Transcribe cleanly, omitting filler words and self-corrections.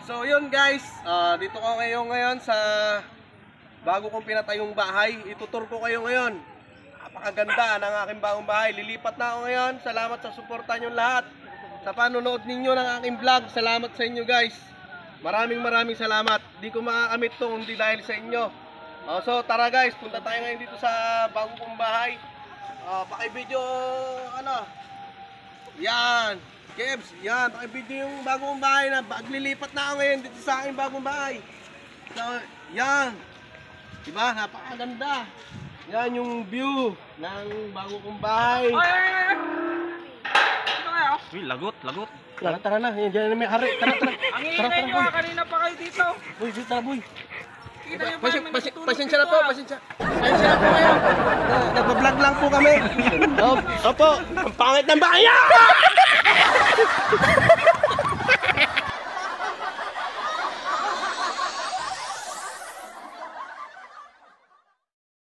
So yun guys, dito ko ngayon sa bago kong pinatayong bahay. Itutur ko kayo ngayon. Napakaganda ng aking bagong bahay. Lilipat na ako ngayon. Salamat sa suporta nyo lahat. Sa panonood ninyo ng aking vlog. Salamat sa inyo guys. Maraming salamat. Di ko makakamit to hindi dahil sa inyo. So tara guys, punta tayo ngayon dito sa bago kong bahay. Paki-video ano. Yan. Kebs, yan, pakibidyo yung bagong bahay na paglilipat na ako ngayon dito sa aking bagong bahay. So, yan. Diba? Napakaganda. Yan yung view ng bagong kong bahay. Ito kaya? Uy, lagot. Tara na. Yan, dyan na may hari. Tara. Ang ingay nyo, kanina pa kayo dito. Boy, tara boy. Kita nyo ba may natutulog Pasensya na dito, po, pasensya na po ngayon. Nagpa-vlog lang po kami. Opo, ang pangit ng bahay!